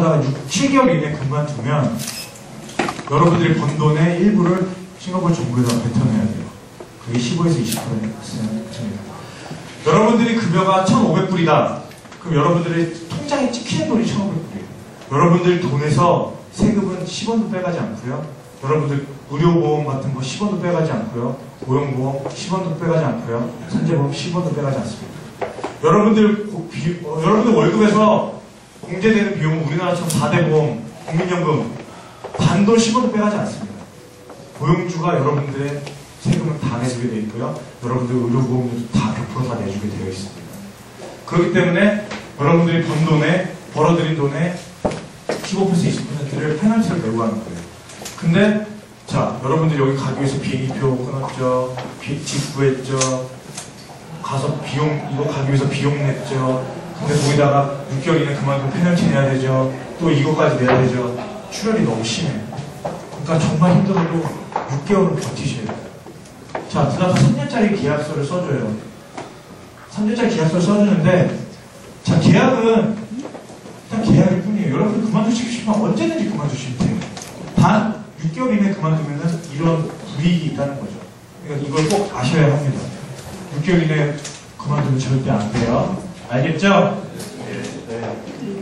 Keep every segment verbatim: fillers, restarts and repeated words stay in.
하다가 육, 칠 개월 이내에 그만두면 여러분들이 번 돈의 일부를 싱가포르 정부에다 뱉어내야 돼요. 그게 십오에서 이십 퍼센트입니다. 여러분들이 급여가 천오백 불이다. 그럼 여러분들의 통장에 찍히는 돈이 천오백 불이에요. 여러분들 돈에서 세금은 십 원도 빼가지 않고요. 여러분들 의료보험 같은 거 십 원도 빼가지 않고요. 고용보험 십 원도 빼가지 않고요. 산재보험 십 원도 빼가지 않습니다. 여러분들, 비, 어, 여러분들 월급에서 공제되는 비용은 우리나라처럼 사 대 보험, 국민연금 반도 십 원도 빼가지 않습니다. 고용주가 여러분들의 세금을 다 내주게 되어 있고요. 여러분들 의료보험도 다 백 퍼센트 다 내주게 되어 있습니다. 그렇기 때문에 여러분들이 번 돈에, 벌어들인 돈에 십오 퍼센트, 이십 퍼센트를 페널티를 내고 가는 거예요. 근데 자, 여러분들 여기 가기 위해서 비행기표 끊었죠. 비, 집 구했죠. 가서 비용, 이거 가기 위해서 비용 냈죠. 근데 거기다가 육 개월 이내 그만두면 페널티 내야 되죠. 또 이거까지 내야 되죠. 출혈이 너무 심해. 그러니까 정말 힘들어도 육 개월은 버티셔야 돼요. 자, 그 다음 삼 년짜리 계약서를 써줘요. 삼 년짜리 계약서를 써주는데, 자, 계약은 일단 계약일 뿐이에요. 여러분들 그만두시고 싶으면 언제든지 그만두시면 돼요. 단 육 개월 이내 그만두면 이런 불이익이 있다는 거죠. 그러니까 이걸 꼭 아셔야 합니다. 육 개월 이내 그만두면 절대 안 돼요. 알겠죠? 네. 네.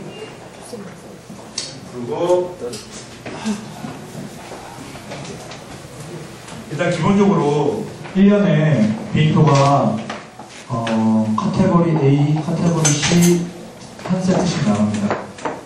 그리고 일단 기본적으로 일 년에 비행기표가 어, 카테고리 A, 카테고리 C 한 세트씩 나옵니다.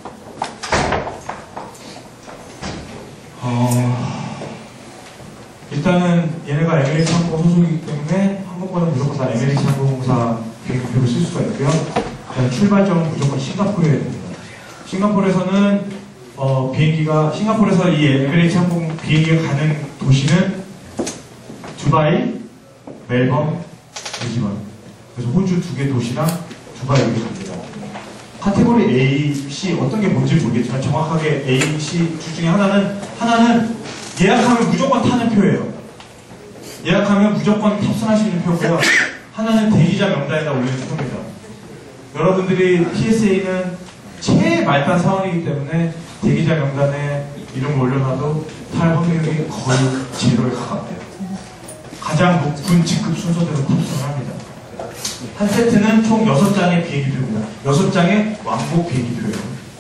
어, 일단은 얘네가 에미레이트 항공 소속이기 때문에 항공권은 무조건 다 에미레이트 항공사 비행기표를 쓸 수가 있고요. 출발점은 무조건 싱가포르여야 됩니다. 싱가포르에서는 어, 비행기가 싱가포르에서 이 에미레이트 항공 비행기가 가는 도시는 두바이, 멜번, 리즈번. 그래서 호주 두 개 도시랑 두바이 여기 갑니다. 카테고리 A, C 어떤 게 뭔지 모르겠지만 정확하게 A, C 둘 중에 하나는 하나는 예약하면 무조건 타는 표예요. 예약하면 무조건 탑승할 수 있는 표고요. 하나는 대기자 명단에다 올리는 표입니다. 여러분들이 티에스에이는 최말단 사원이기 때문에 대기자 명단에 이름을 올려놔도 탈 확률이 거의 제로에 가깝대요. 가장 높은 직급 순서대로 탑승을 합니다. 한 세트는 총 여섯 장의 비행기표입니다. 여섯 장의 왕복 비행기표예요.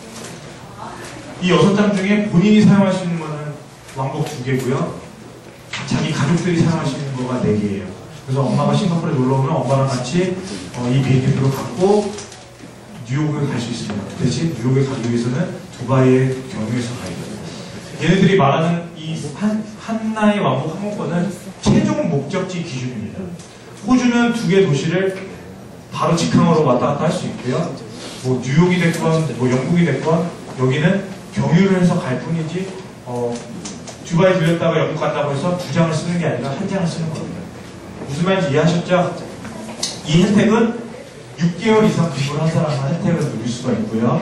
이 여섯 장 중에 본인이 사용할 수 있는 거는 왕복 두 개고요. 자기 가족들이 사용할 수 있는 거가 네 개예요. 그래서 엄마가 싱가포르에 놀러 오면 엄마랑 같이 어, 이 비행기표를 갖고 뉴욕을 갈 수 있습니다. 대신 뉴욕에 가기 위해서는 두바이의 경유해서 가야 돼요. 얘네들이 말하는 이 한, 하나의 왕복 항공권은 최종 목적지 기준입니다. 호주는 두 개 도시를 바로 직항으로 왔다 갔다 할 수 있고요. 뭐 뉴욕이 됐건 뭐 영국이 됐건 여기는 경유를 해서 갈 뿐이지 어, 두바이 들렸다가 영국 간다고 해서 두 장을 쓰는 게 아니라 한 장을 쓰는 겁니다. 무슨 말인지 이해하셨죠? 이 혜택은 육 개월 이상 근무를 한 사람만 혜택을 누릴 수가 있고요.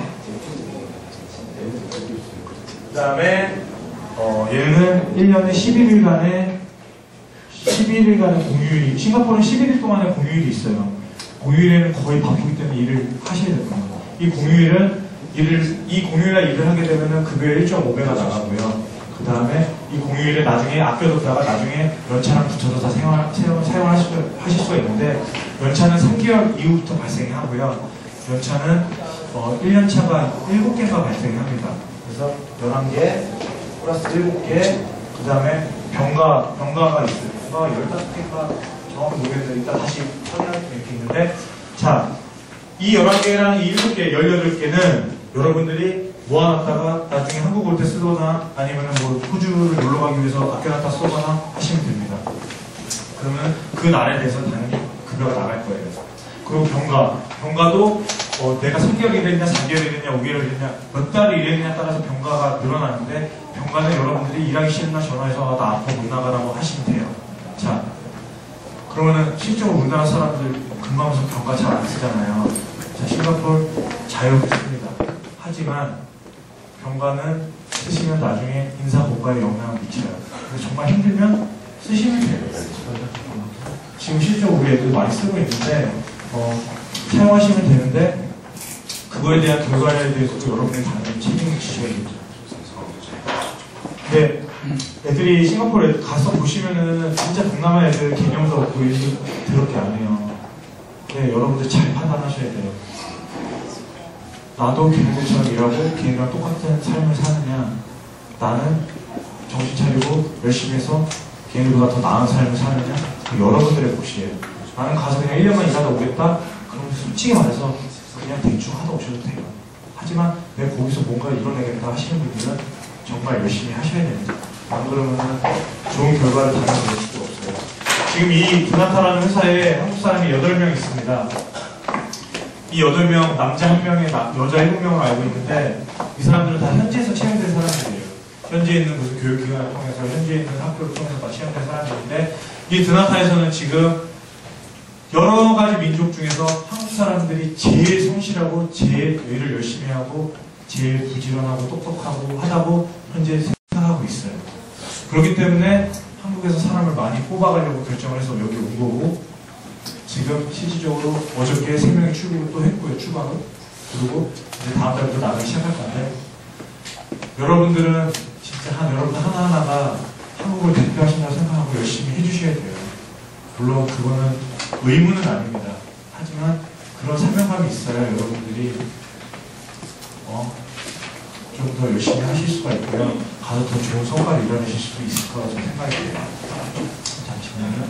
그 다음에 어, 얘는 일 년에 십일 일간의 십일 일간의 공휴일이, 싱가포르는 십일 일 동안의 공휴일이 있어요. 공휴일에는 거의 바쁘기 때문에 일을 하셔야 될 겁니다. 이 공휴일은 일을, 이 공휴일날 일을 하게 되면 급여의 일 점 오 배가 나가고요. 그 다음에 이 공휴일에 나중에 아껴뒀다가 나중에 연차랑 붙여서 다 생활, 사용, 사용하실 하실 수가 있는데 연차는 삼 개월 이후부터 발생하고요. 연차는 어, 일 년 차가 일곱 개가 발생합니다. 그래서 열한 개 플러스 일곱 개, 그 다음에 병가, 병가가 있어요. 병가가 열다섯 개가 정확히 모르겠는데 이따 다시 확인할 수 이렇게 있는데, 자, 이 열한 개랑 이 일곱 개, 열여덟 개는 여러분들이 모아놨다가 나중에 한국 올 때 쓰거나 아니면 뭐 호주를 놀러 가기 위해서 아껴놨다 쓰거나 하시면 됩니다. 그러면 그 날에 대해서 당연히 급여가 나갈 거예요. 그리고 병가, 병가도 어, 내가 삼 개월 일했냐, 사 개월 일했냐, 오 개월 일했냐, 몇 달을 일했냐에 따라서 병가가 늘어나는데 병가는 여러분들이 일하기 싫나 전화해서 나 아파 못 나가라고 하시면 돼요. 자, 그러면은 실제로 우리나라 사람들 근무하면서 병가 잘 안 쓰잖아요. 자, 싱가포르 자유롭습니다. 하지만 병가는 쓰시면 나중에 인사 고과에 영향을 미쳐요. 그래서 정말 힘들면 쓰시면 돼요. 지금 실제로 우리 애들 많이 쓰고 있는데 어, 사용하시면 되는데 그 그거에 대한 결과에 대해서도 여러분이 당연히 책임을 지셔야겠죠. 근데 애들이 싱가포르에 가서 보시면은 진짜 동남아 애들 개념도 없고 일도 더럽게 안 해요. 네, 여러분들 잘 판단하셔야 돼요. 나도 걔네들처럼 일하고 걔네랑 똑같은 삶을 사느냐, 나는 정신 차리고 열심히 해서 걔네들보다 더 나은 삶을 사느냐, 그 여러분들의 몫이에요. 나는 가서 그냥 일 년만 일하다 오겠다? 그럼 솔직히 말해서 그냥 대충 하다 오셔도 돼요. 하지만 내가 거기서 뭔가 이뤄내겠다 하시는 분들은 정말 열심히 하셔야 됩니다. 안 그러면 좋은 결과를 달아낼 수도 없어요. 지금 이 드나타라는 회사에 한국 사람이 여덟 명 있습니다. 이 여덟 명, 남자 한 명에 나, 여자 일곱 명으로 알고 있는데 이 사람들은 다 현지에서 채용된 사람들이에요. 현지에 있는 무슨 교육기관을 통해서, 현지에 있는 학교를 통해서 다 채용된 사람들인데 이 드나타에서는 지금 여러 가지 민족 중에서 한국 사람들이 제일 성실하고 제일 일을 열심히 하고 제일 부지런하고 똑똑하고 하다고 현재 생각하고 있어요. 그렇기 때문에 한국에서 사람을 많이 뽑아가려고 결정을 해서 여기 온 거고, 지금 실질적으로 어저께 세 명이 출국을 또 했고요, 추가로. 그리고 이제 다음 달부터 나가기 시작할 건데, 여러분들은 진짜 한 여러분 하나하나가 한국을 대표하신다고 생각하고 열심히 해주셔야 돼요. 물론 그거는 의무는 아닙니다. 하지만 그런 사명감이 있어야 여러분들이 어, 좀 더 열심히 하실 수가 있고요. 가서 더 좋은 성과를 이뤄내실 수도 있을 거라고 생각이 돼요. 잠시만요.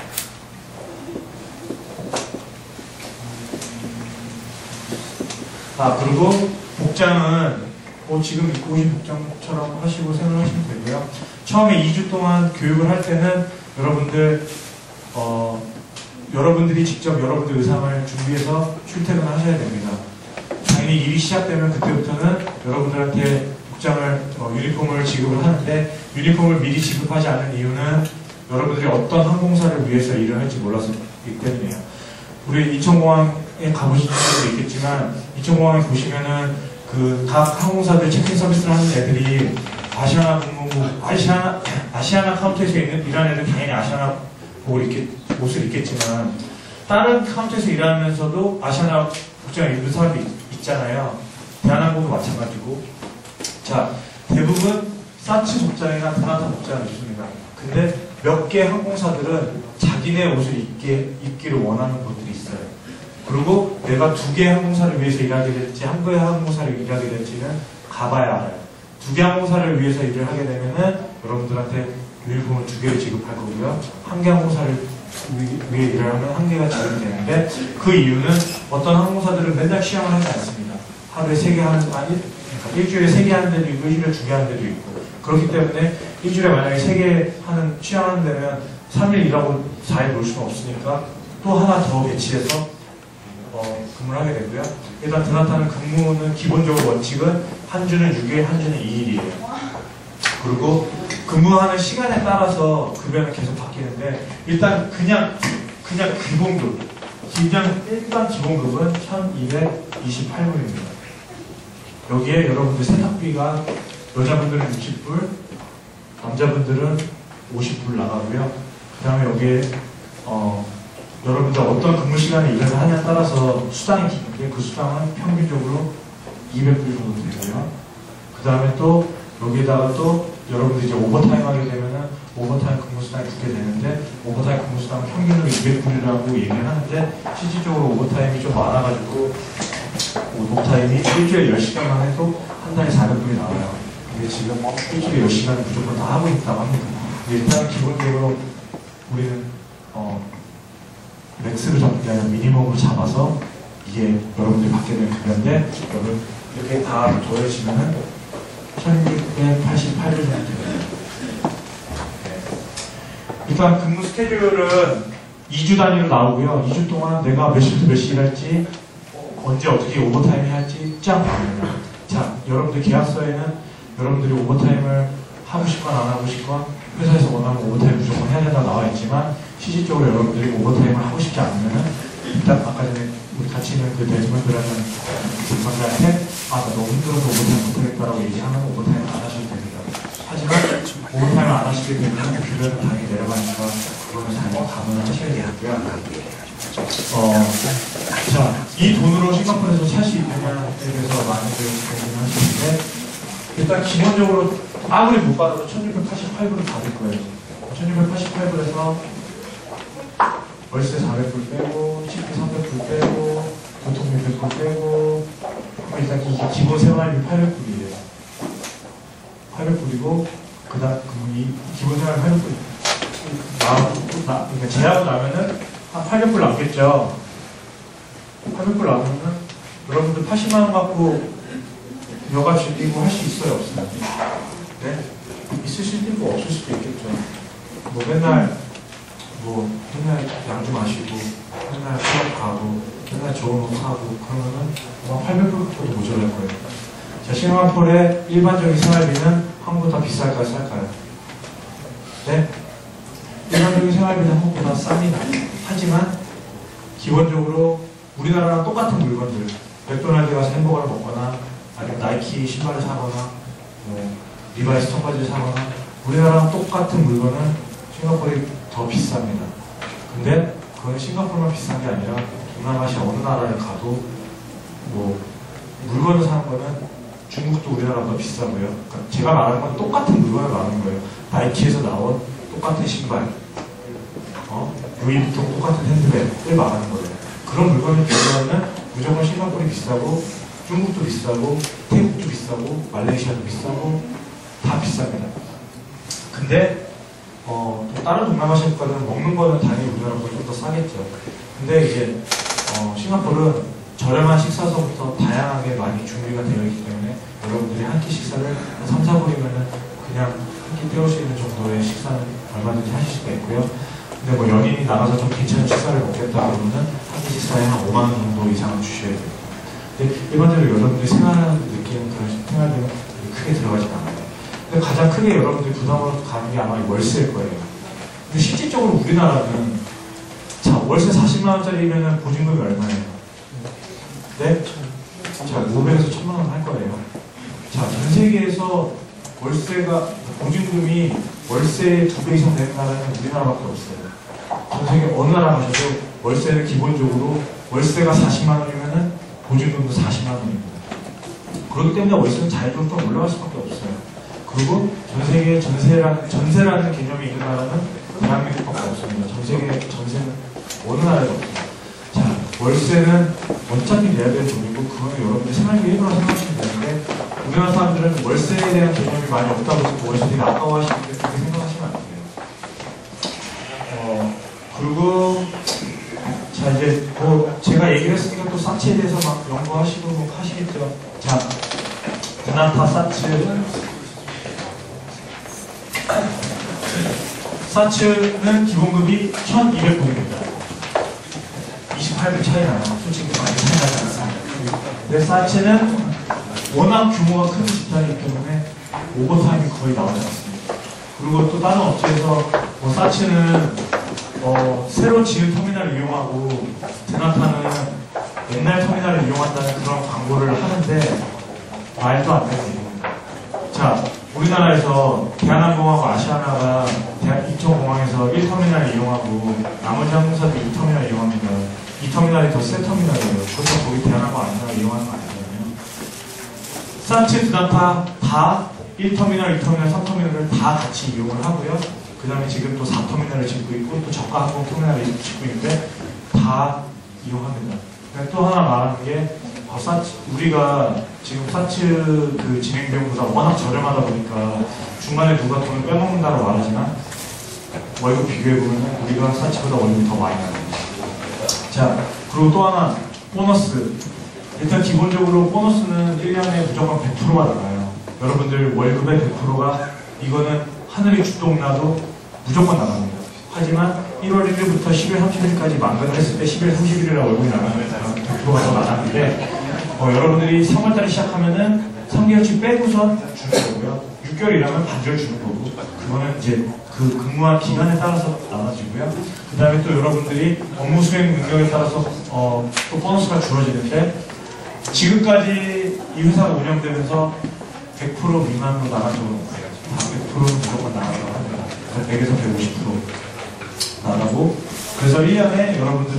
아, 그리고 복장은 뭐 지금 입고 오신 복장처럼 하시고 생각하시면 되고요. 처음에 이 주 동안 교육을 할 때는 여러분들 어, 여러분들이 직접 여러분들 의상을 준비해서 출퇴근을 하셔야 됩니다. 당연히 일이 시작되면 그때부터는 여러분들한테 복장을, 어, 유니폼을 지급을 하는데, 유니폼을 미리 지급하지 않는 이유는 여러분들이 어떤 항공사를 위해서 일을 할지 몰라서기 때문이에요. 우리 인천공항에 가보신 분들도 있겠지만, 인천공항에 보시면은 그 각 항공사들 체크인 서비스를 하는 애들이 아시아나 공무부, 아시아나, 아시아나 카운터에서 있는, 일하는 애들 당연히 아시아나 옷을, 입겠, 옷을 입겠지만, 다른 카운터에서 일하면서도 아시아나 복장을 입는 사람이 있, 있잖아요. 대한항공도 마찬가지고. 자, 대부분 사치 복장이나 드나타 복장을 입습니다. 근데 몇 개 항공사들은 자기네 옷을 입게, 입기를 원하는 곳들이 있어요. 그리고 내가 두 개 항공사를 위해서 일하게 될지, 한 개 항공사를 일하게 될지는 가봐야 알아요. 두 개 항공사를 위해서 일을 하게 되면은 여러분들한테 유니폼을 두 개를 지급할 거고요. 한 개 항공사를 위해 일을 하면 한 개가 지급이 되는데, 그 이유는 어떤 항공사들은 맨날 시험을 하지 않습니다. 하루에 세 개 하는, 아니, 그러니까 일주일에 세 개 하는 데도 있고, 일주일에 두 개 하는 데도 있고. 그렇기 때문에 일주일에 만약에 세 개 하는, 시험하는 데면 삼 일 일하고 사 일 놀 수는 없으니까 또 하나 더 배치해서 어, 근무를 하게 되고요. 일단 드나타는 근무는 기본적으로 원칙은 한 주는 육 일, 한 주는 이 일이에요. 그리고 근무하는 시간에 따라서 급여는 계속 바뀌는데, 일단 그냥 그냥 기본급, 그냥 일반 기본급은 천이백이십팔 불입니다. 여기에 여러분들 세탁비가 여자분들은 육십 불, 남자분들은 오십 불 나가고요. 그 다음에 여기에 어, 여러분들 어떤 근무 시간에 일을 하냐에 따라서 수당이 주는데, 그 수당은 평균적으로 이백 불 정도 되고요. 그 다음에 또 여기에다가 또 여러분들이 이제 오버타임 하게 되면은 오버타임 근무수당이 붙게 되는데, 오버타임 근무수당은 평균으로 이백 불이라고 얘기를 하는데, 실질적으로 오버타임이 좀 많아가지고 오버타임이 일주일에 열 시간만 해도 한 달에 사백 불이 나와요. 근데 지금 일주일에 열 시간을 무조건 다 하고 있다고 합니다. 일단 기본적으로 우리는 어, 맥스를 잡는 게 아니라 미니멈으로 잡아서 이게 여러분들이 받게 되는 급여인데, 여러분 이렇게 다 더해지면은 천육백팔십팔 일 정도 됩니다. 네. 일단 근무 스케줄은 이 주 단위로 나오고요. 이 주 동안 내가 몇 시부터 몇 시 일할지, 언제 어떻게 오버타임 해야 할지 쫙 나옵니다. 자, 여러분들 계약서에는 여러분들이 오버타임을 하고 싶건 안 하고 싶건 회사에서 원하면 오버타임 무조건 해야 된다고 나와 있지만, 실질적으로 여러분들이 오버타임을 하고 싶지 않으면은 일단 아까 전에 우리 같이 있는 그 대중분들하는 전망자한테 아, 나 너무 힘들어서 오버타임 못하겠다라고 얘기하면 오버타임 안 하셔도 됩니다. 하지만 오버타임 안 하시게 되면 급여는 당연히 내려가니까 그거는 잘 감안을 하셔야 되고요. 어, 자. 이 돈으로 싱가포르에서 살 수 있느냐에 대해서 많이들 고민하시는데, 일단 기본적으로 아무리 못 받아도 천육백팔십팔 불을 받을 거예요. 천육백팔십팔 불에서 월세 사백 불 빼고, 식비 삼백 불 빼고, 교통비 백 불 빼고, 일단 이게 기본 생활비 팔백 불이에요. 팔백 불이고, 그 다음, 이 기본 생활비 팔백 불. 나, 그러니까 제하고 나면은 한 팔백 불 남겠죠. 팔백 불 남으면은 여러분들 팔십만 원 갖고 여가 즐기고 할 수 있어요, 없어요? 네? 있을 수도 있고 없을 수도 있겠죠. 뭐 맨날 뭐 맨날 양주 마시고 맨날 수업 가고 맨날 좋은 옷 사고 그러면은 아마 팔백 불도 모자랄 거예요. 자, 싱가포르의 일반적인 생활비는 한국보다 비쌀까요, 쌀까요? 네? 일반적인 생활비는 한국보다 쌉니다. 하지만 기본적으로 우리나라랑 똑같은 물건들, 맥도날드 가서 햄버거를 먹거나 아니면 나이키 신발을 사거나 뭐 리바이스 청바지를 사거나 우리나라랑 똑같은 물건은 싱가포르이 더 비쌉니다. 근데 그건 싱가포르만 비싼 게 아니라 동남아시아 어느 나라에 가도 뭐 물건을 사는 거는 중국도 우리나라보다 비싸고요. 그러니까 제가 말하는 건 똑같은 물건을 말하는 거예요. 나이키에서 나온 똑같은 신발, 어? 루이비통 똑같은 핸드백을 말하는 거예요. 그런 물건을 비교하면 무조건 싱가포르이 비싸고 중국도 비싸고 태국도 비싸고 말레이시아도 비싸고 다 비쌉니다. 근데 어, 또 다른 동남아시아 국가들은 먹는 거는 당연히 우리나라보다 좀 더 싸겠죠. 근데 이제 어, 싱가포르는 저렴한 식사서부터 다양하게 많이 준비가 되어 있기 때문에 여러분들이 한 끼 식사를 한 삼, 사 불이면은 그냥 한 끼 때울 수 있는 정도의 식사는 얼마든지 하실 수가 있고요. 근데 뭐 연인이 나가서 좀 괜찮은 식사를 먹겠다 그러면은 한 끼 식사에 한 오만 원 정도 이상은 주셔야 돼요. 근데 일반적으로 여러분들이 생활하는 느끼는 그런 생활비는 크게 들어가지 않아요. 근데 가장 크게 여러분들이 부담으로 가는 게 아마 월세일 거예요. 근데 실질적으로 우리나라는 자, 월세 사십만 원짜리면은 보증금이 얼마예요? 네? 자, 오백에서 천만 원 할 거예요. 자, 전 세계에서 월세가, 보증금이 월세의 두 배 이상 되는 나라는 우리나라밖에 없어요. 전 세계 어느 나라 가셔도 월세는 기본적으로 월세가 사십만 원이면은 보증금도 사십만 원입니다. 그렇기 때문에 월세는 자유롭게 좀 올라갈 수밖에 없어요. 그리고 전 세계에 전세라는, 전세라는 개념이 있는 나라는 대한민국밖에 없습니다. 전 세계 전세는 어느 나라에도 없어요. 자, 월세는 어차피 내야 될 돈이고 그거는 여러분들 생활비 일부러 생각하시면 되는데 우리나라 사람들은 월세에 대한 개념이 많이 없다고 해서 월세 되게 아까워하시는데 그렇게 생각하시면 안 돼요. 어, 그리고 자, 이제 뭐 제가 얘기를 했으니까 또 사치에 대해서 막 연구하시고 뭐 하시겠죠. 자, 드나타 사츠 사츠는 기본급이 천이백 불입니다. 이십팔 불 차이 나요. 솔직히 많이 차이 나지 않습니다. 근데 사츠는 워낙 규모가 큰 집단이기 때문에 오버타임이 거의 나오지 않습니다. 그리고 또 다른 업체에서 뭐 사츠는 어, 새로 지은 터미널을 이용하고 드나타는 옛날 터미널을 이용한다는 그런 광고를 하는데 말도 안 되는 얘기입니다. 자, 우리나라에서 대한항공하고 아시아나가 인천공항에서 일 터미널을 이용하고 나머지 항공사들이 이 터미널을 이용합니다. 이 터미널이 더 새 터미널이에요. 그래서 거기 대한항공 아시아나가 이용하는 거 아니거든요. 사츠, 드나타 다 일 터미널, 이 터미널, 삼 터미널을 다 같이 이용을 하고요. 그 다음에 지금 또 사 터미널을 짓고 있고 또 저가 항공 터미널을 짓고 있는데 다 이용합니다. 또 하나 말하는 게 어, 사치, 우리가 지금 사츠 그 진행 비용보다 워낙 저렴하다 보니까 중간에 누가 돈을 빼먹는다고 말하지만 월급 비교해보면 우리가 사치보다 월급이 더 많이 나갑니다. 자, 그리고 또 하나 보너스. 일단 기본적으로 보너스는 일 년에 무조건 백 퍼센트가 나가요. 여러분들 월급의 백 퍼센트가 이거는 하늘이 주동나도 무조건 나갑니다. 하지만 일월 일일부터 십일 삼십일까지 만간을 했을 때 십일 삼십일이라 월급이 나가면 백 퍼센트가 더 나가는데 어, 여러분들이 삼월달에 시작하면은 삼 개월치 빼고서 주는 거고요. 육 개월 일하면 반절 주는 거고 그거는 이제 그 근무한 기간에 따라서 나눠지고요. 그 다음에 또 여러분들이 업무 수행 능력에 따라서 어, 또 보너스가 주어지는데 지금까지 이 회사가 운영되면서 백 퍼센트 미만으로 나간 적은 없어요. 다 백 퍼센트 무조건 나가려고 합니다. 백에서 백오십 퍼센트 나가고 그래서 일 년에 여러분들은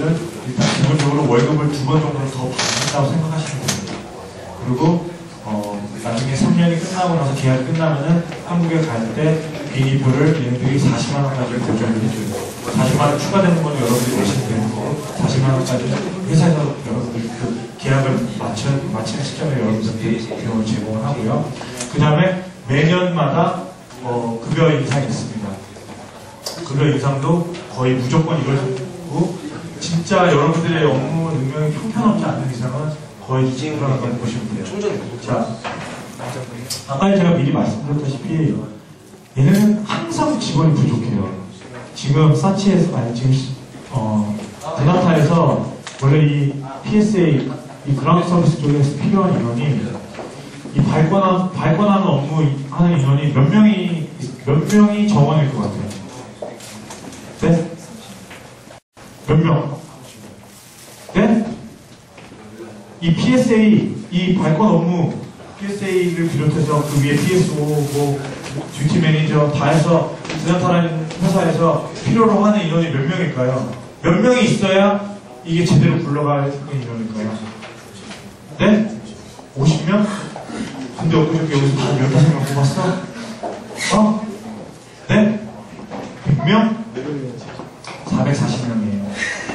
일단 기본적으로 월급을 두 번 정도는 더 받는다고 생각하시면 됩니다. 그리고 어, 나중에 삼 년이 끝나고 나서 계약이 끝나면은 한국에 갈 때 비행기표를 얘네들이 사십만 원까지 보장을 해줘요. 사십만 원 추가되는 거는 여러분들이 내시면 되는 거고, 사십만 원까지 회사에서 여러분들 그 계약을 마쳐, 마치는 시점에 여러분들이 비용을 제공을 하고요. 그 다음에 매년마다 어, 급여 인상이 있습니다. 급여 인상도 거의 무조건 이루어지고, 진짜 여러분들의 업무 능력이 형편없지 않는 이상은 거의 이진으로라고 보시면 돼요. 자, 아까 제가 미리 말씀드렸다시피 얘네는 항상 직원이 부족해요. 지금 사치에서, 아니 지금 어, 드나타에서 원래 이 피에스에이, 이 그라운드 서비스 쪽에서 필요한 인원이, 이 발권한, 발권하는 업무 하는 인원이 몇 명이, 몇 명이 정원일 것 같아요. 네? 몇 명? 네? 이 피에스에이, 이 발권 업무, 피에스에이를 비롯해서 그 위에 피에스오, 뭐, 듀티 매니저 다 해서 드나타라는 회사에서 필요로 하는 인원이 몇 명일까요? 몇 명이 있어야 이게 제대로 굴러갈 인원일까요? 네? 오십 명? 근데 엊그저께 여기서 한 열다섯 명 뽑았어? 어? 네? 백 명? 사백사십 명이에요.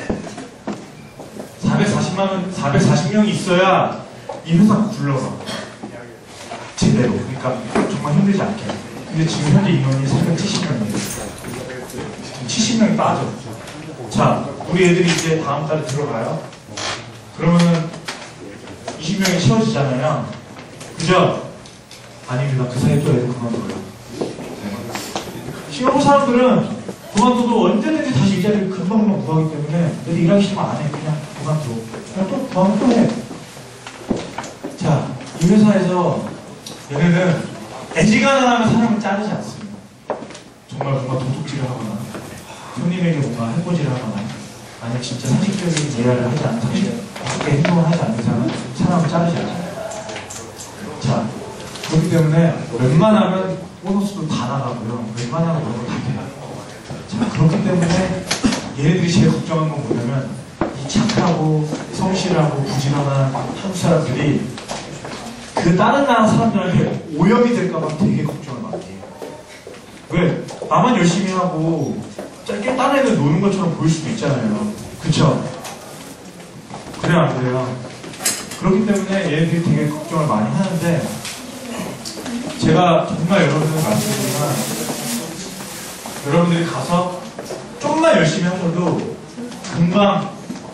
사백사십만, 사백사십 명이 있어야 이 회사가 굴러가. 제대로. 그러니까 정말 힘들지 않게. 근데 지금 현재 인원이 사백칠십 명이에요. 칠십 명이 빠져. 자, 우리 애들이 이제 다음 달에 들어가요. 그러면은 이십 명이 채워지잖아요. 그죠? 아닙니다. 그 사이에 또 애들 그만둬요. 싱가포르 사람들은 그만둬도 언제든지 다시 이 자리를 금방금방 구하기 때문에 애들 일하기 싫으면 안 해. 그냥 그만둬. 그냥 또 구하면 또 해. 자, 이 회사에서 얘네는 애지간하면 사람을 자르지 않습니다. 정말 뭔가 도둑질을 하거나 손님에게 뭔가 해코지를 하거나 아니면 진짜 상식적인 이해를 하지 않는, 상식적인 행동을 하지 않는 이상은 사람을 자르지 않아요. 자, 그렇기 때문에 웬만하면 보너스도 다 나가고요. 웬만하면 그런 거 다 돼요. 자, 그렇기 때문에 얘네들이 제일 걱정한 건 뭐냐면 이 착하고 성실하고 부지런한 한국 사람들이 그 다른 나라 사람들한테 오염이 될까봐 되게 걱정을 많이 해요. 왜? 나만 열심히 하고 짧게 다른 애들 노는 것처럼 보일 수도 있잖아요. 그쵸? 그래요, 안 그래요? 그렇기 때문에 얘네들이 되게 걱정을 많이 하는데, 제가 정말 여러분들 말씀드리지만 여러분들이 가서 좀만 열심히 하셔도 금방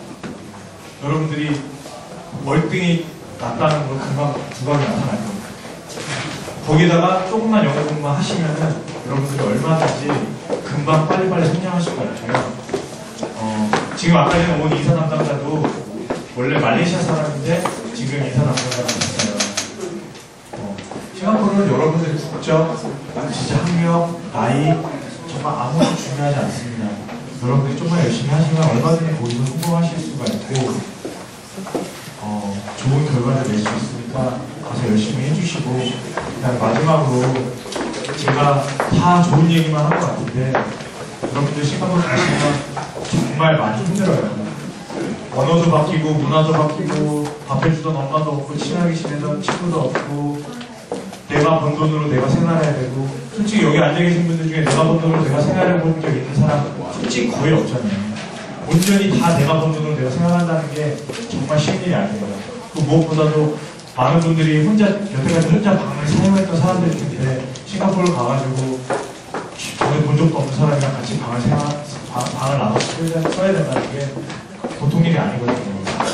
여러분들이 월등히 낫다는 걸 금방 두각이 나타날 겁니다. 거기다가 조금만 영어 공부만 하시면은 여러분들이 얼마든지 금방 빨리빨리 성장하실 것 같아요. 어, 지금 아까 전에 온 인사 담당자도 원래 말레이시아 사람인데 지금 인사 담당자가 됐어요. 어, 싱가포르는 여러분들의 국적, 진짜 학력, 나이 정말 아무것도 중요하지 않습니다. 여러분들이 조금만 열심히 하시면 얼마든지 거기서 성공하실 수가 있고 어, 좋은 결과를 낼 수 있으니까 가서 열심히 해주시고, 그다음 마지막으로 제가 다 좋은 얘기만 한 것 같은데 여러분들 싱가포르 가시면 정말 많이 힘들어요. 언어도 바뀌고 문화도 바뀌고 밥해주던 엄마도 없고 친하게 지내던 친구도 없고 내가 번 돈으로 내가 생활해야 되고, 솔직히 여기 앉아계신 분들 중에 내가 번 돈으로 내가 생활해본 적 있는 사람 솔직히 거의 없잖아요. 온전히 다 내가 번 돈으로 내가 생활한다는 게 정말 쉬운 일이 아니에요. 그 무엇보다도 많은 분들이 혼자, 여태까지 혼자 방을 사용했던 사람들일 텐데 싱가포르 가가지고 전에 본 적도 없는 사람이랑 같이 방을 생활, 방, 방을 나눠서 써야 된다는 게 보통 일이 아니거든요.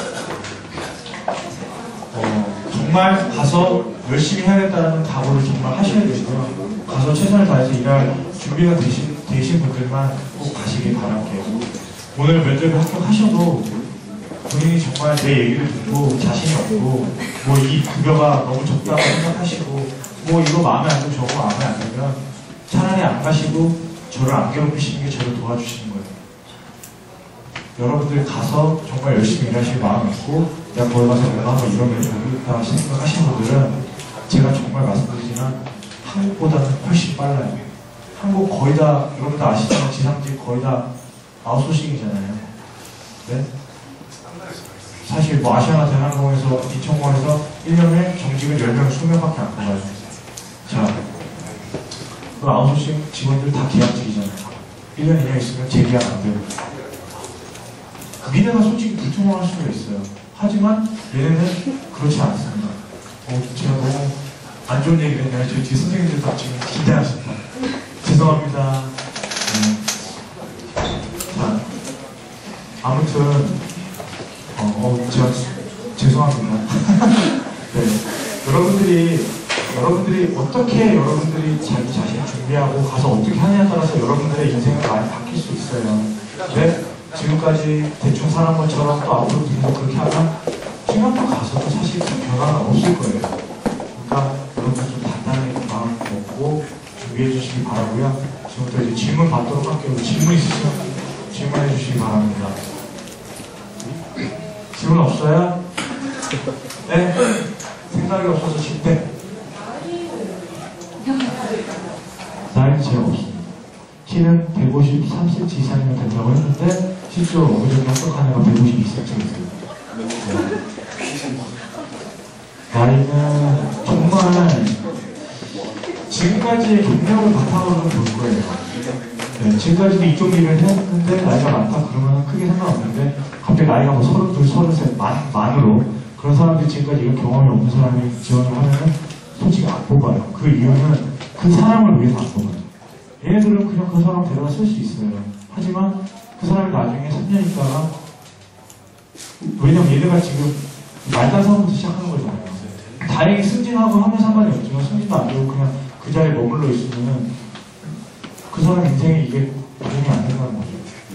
어, 정말 가서 열심히 해야겠다는 각오를 정말 하셔야 되고요. 가서 최선을 다해서 일할 준비가 되신, 되신 분들만 꼭 가시길 바랄게요. 오늘 면접에 합격하셔도 본인이 정말 내 얘기를 듣고 자신이 없고 뭐 이 급여가 너무 적다고 생각하시고 뭐 이거 마음에 안 들고 저거 마음에 안 들면 차라리 안 가시고 저를 안 괴롭히시는 게 저를 도와주시는 거예요. 여러분들 가서 정말 열심히 일하실 마음 있고 내가 거기 가서 내가 한번 이러면 좋겠다 생각하시는 분들은 제가 정말 말씀드리지만 한국보다는 훨씬 빨라요. 한국 거의 다 여러분들 아시잖아요. 지상직 거의 다 아웃소싱이잖아요. 네? 사실 뭐 아시아나 대한항공에서 인천공항에서 일 년에 정직은 열 명, 이십 명밖에 안 뽑아요. 자, 그 아웃소싱 직원들 다 계약직이잖아요. 일 년 이내 있으면 재계약 안 돼요. 미래가 솔직히 불투명할 수도 있어요. 하지만 얘네는 그렇지 않습니다. 어, 제가 너무 안 좋은 얘기를 했나요? 저희 뒤에 선생님들 다 지금 기대하신다. 죄송합니다. 네. 자, 아무튼 어, 어 제가 죄송합니다. 네, 여러분들이 여러분들이 어떻게 여러분들이 자기 자신을 준비하고 가서 어떻게 하느냐에 따라서 여러분들의 인생은 많이 바뀔 수 있어요. 네, 지금까지 대충 살한 것처럼 또 앞으로 계속 그렇게 하면 싱가포르 가서도 사실 큰 변화가 없을 거예요. 그러니까 여러분들 좀 단단하게 마음 먹고 준비해 주시기 바라고요. 지금부터 이제 질문 받도록 할게요. 질문 있으시면 질문해 주시기 바랍니다. 질문 없어요? 네? 생각이 없어서 집대. 나이는 제가 없습니다. 키는 백오십삼 센티미터 이상이면 된다고 했는데 실제로 어느 정도 합격한 애가 백오십이 센티미터였어요. 나이는 정말 지금까지의 경력을 바탕으로 볼 거예요. 네, 지금까지도 이쪽 일을 했는데 나이가 많다 그러면 크게 상관없는데 갑자기 나이가 뭐 서른둘, 서른셋 만, 만으로 그런 사람들이 지금까지 이런 경험이 없는 사람이 지원을 하면은 솔직히 안 뽑아요. 그 이유는 그 사람을 위해서 안 뽑아요. 얘네들은 그냥 그 사람 데려다 쓸 수 있어요. 하지만 그 사람이 나중에 삼 년 있다가 왜냐면 얘네가 지금 말단 사업부터 시작하는 거잖아요. 다행히 승진하고 하면 상관이 없지만 승진도 안 되고 그냥 그 자리에 머물러 있으면은 그 사람 인생에 이게 도움이 안 된다는 거죠.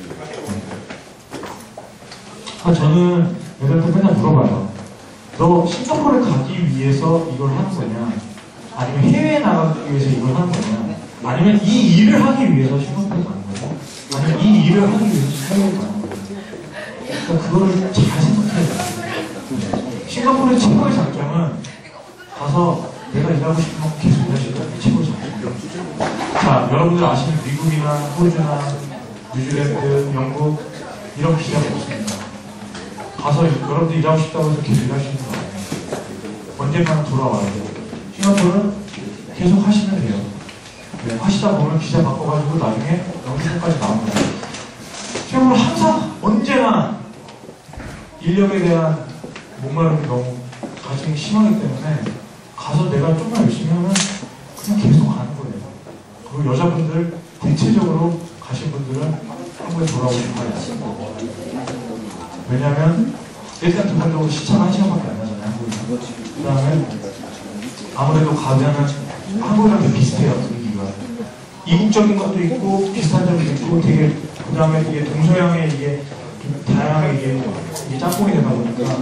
아, 저는 애들한테 맨날 물어봐요. 너 싱가포르에 가기 위해서 이걸 하는 거냐? 아니면 해외에 나가기 위해서 이걸 하는 거냐? 아니면 이 일을 하기 위해서 싱가포르에 가는 거냐? 아니면 이 일을 하기 위해서 해외에 가는 거냐? 그러니까 그거를 잘 생각해야 돼요. 싱가포르의 최고의 장점은 가서 내가 일하고 싶으면 계속 일할 수 있다는 게 최고의 장점. 자, 여러분들 아시는 미국이나 호주나 뉴질랜드, 영국 이런 기회가 없습니다. 가서 여러분들 일하고 싶다고 해서 계속 일할 수 있는 거 아니에요. 언젠가는 돌아와야 돼요. 싱가포르는 계속 하시면 돼요. 네, 하시다 보면 비자 바꿔가지고 나중에 영주권까지 나옵니다. 싱가포르는 항상 언제나 인력에 대한 목마름이 너무 가슴이 심하기 때문에 가서 내가 조금만 열심히 하면 그냥 계속 가는 거예요. 그리고 여자분들 대체적으로 가신 분들은 한국에 돌아오실 거예요. 왜냐면 일단 기본적으로 시차가 한 시간밖에 안 나잖아요. 한국에서. 그 다음에 아무래도 가면은 한국이랑 되게 비슷해요. 분위기가. 이국적인 것도 있고 비슷한 점도 있고 되게 그 다음에 이게 동서양의 이게 다양하게 이게, 이게 짬뽕이 되다 보니까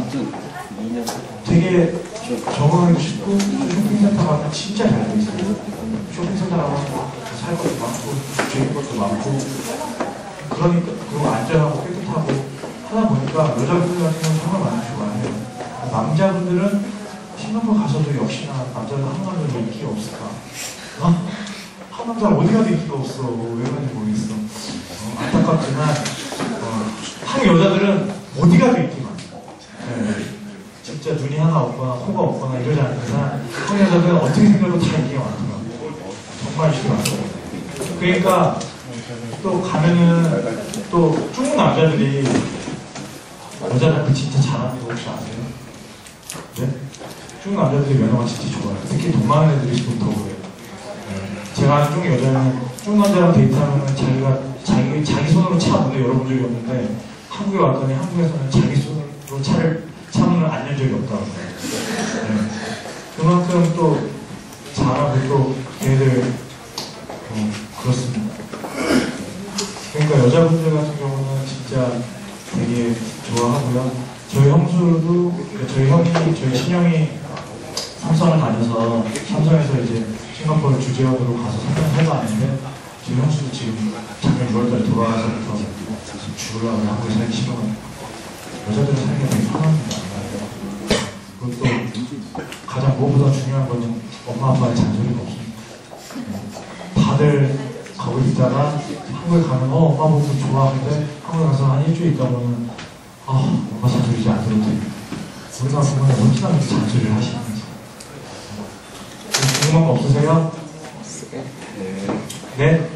되게 적응하기도 쉽고 쇼핑센터 가면 진짜 잘 돼 있어요. 쇼핑센터 가면 살 것도 많고 즐길 것도 많고 그러니까 그리고 안전하고 깨끗하고 하다 보니까 여자분들 같은 경우는 정말 많이 좋아해요. 남자분들은 싱가포르 가서도 역시나 남자들 한 남자도 인기가 없을까? 어? 한 남자 어디 가도 인기가 없어. 왜 그런지 모르겠어. 어, 안타깝지만 어, 한국 여자들은 어디 가도 인기가 많아요. 네. 진짜 눈이 하나 없거나 코가 없거나 이러지 않는 이상 한국 여자들은 어떻게 생각해도 다 인기가 많더라고요. 정말 싫어요. 그러니까 또 가면은 또 중국 남자들이 여자들한테 진짜 잘하는 거 혹시 아세요? 네? 중국 남자들이 면허가 진짜 좋아요. 특히 돈 많은 애들이 좀 더 그래요. 네. 제가 아는 중국 여자는 중국 남자랑 데이트하면 자기가 자기, 자기 손으로 차 문을 열어본 적이 없는데 한국에 왔더니 한국에서는 자기 손으로 차를 차 문을 안 연 적이 없다고 해요. 네. 그만큼 또 잘하고 또 걔들 어, 그렇습니다. 그러니까 여자분들 같은 경우는 진짜 되게 좋아하고요. 저희 형수도, 저희 형이, 저희 친형이 삼성을 다녀서 삼성에서 이제 싱가포르 주재원으로 가서 삼 년 살고 왔는데 저희 형수도 지금 작년 유월달에 돌아와서부터 죽으려고 한국에 살기 싫어가지고 여자들은 살기가 되게 편합니다. 그리고 또 가장 무엇보다 중요한 거는 엄마 아빠의 잔소리가 없습니다. 다들 거기 있다가 한국에 가면 어 엄마 보고 좋아하는데 한국에 가서 한 일주일 있다 보면 아, 뭔가 잔소리지 안 들어도 우리가 보면 언제나 이렇게 잔소리를 하시는지. 궁금한 거 없으세요? 네?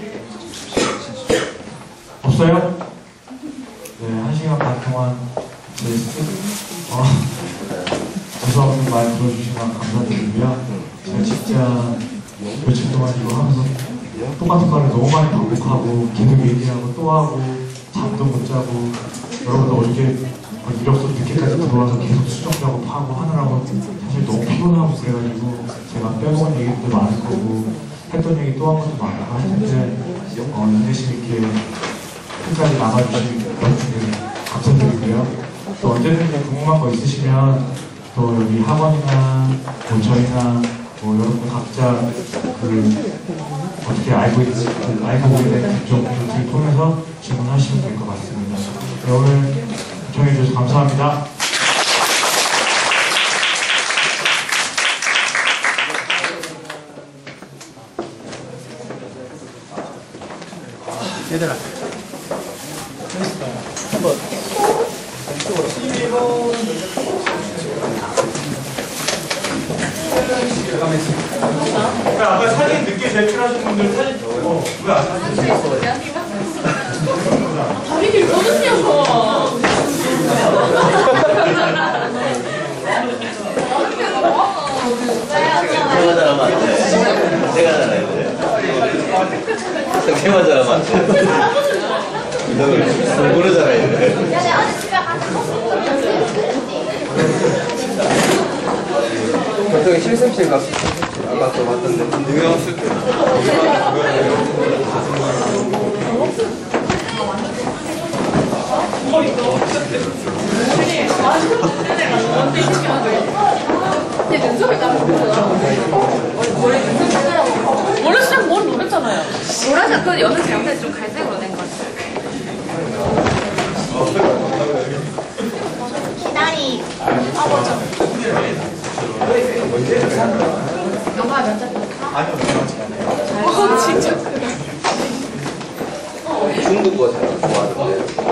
없어요? 네, 한 시간 반 동안 제 어, 죄송한 말 들어주시면 감사드리고요. 제가 진짜 며칠 동안 이거 하면서 똑같은 말을 너무 많이 반복하고 계속 얘기하고 또 하고 잠도 못 자고 여러분들 어저께 이력서 늦게까지 들어와서 계속 수정 작업하고 하느라고 사실 너무 피곤하고 그래가지고 제가 빼먹은 얘기도 많을 거고 했던 얘기 또 한 것도 많고 할 텐데 어, 인내심 있게 끝까지 남아주신 여러분들 감사드리고요. 또 언제든지 궁금한 거 있으시면 또 여기 학원이나 뭐 저희나 뭐 여러분들 각자 그 어떻게 알고 있는지 알고 보게 된 쪽을 통해서 질문하시면 될 것 같습니다. 네, 오늘 시청해주셔서 감사합니다. 얘들아 한번 이쪽으로 왜 아까 사진 늦게 제출하신 분들 사진 어, 왜 안 사주세요? 다리를 꺼주냐고. 제가 잘하면 안 돼. 제가 잘해야 돼. 제가 잘하면 안 돼. 너 공부를 잘해야 돼. 야, 내가 어제 집에 가서 보통 실습실 가서 아까 또 왔던데 유명 쓸 때. 내 눈썹을 따라서 원래 시작 머리 노랬잖아요. 노란색 그 여섯 양색 좀 갈색으로 낸 것 같아요. 기다리. 아 맞아. 영화 면접 봤어? 아니요, 어 진짜 크다. 중국어 잘 좋아하는데.